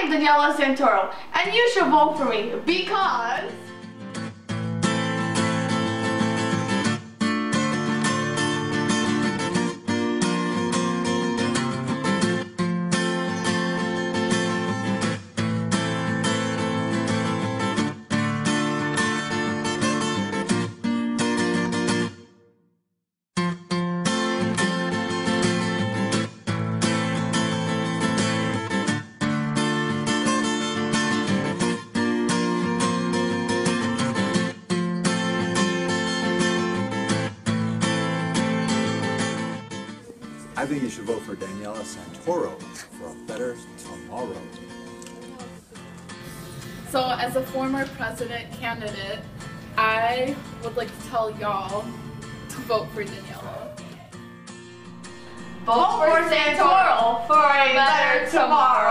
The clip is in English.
am Daniela Santoro, and you should vote for me because... I think you should vote for Daniela Santoro for a better tomorrow. So as a former president candidate, I would like to tell y'all to vote for Daniela. Vote for Santoro for a better tomorrow.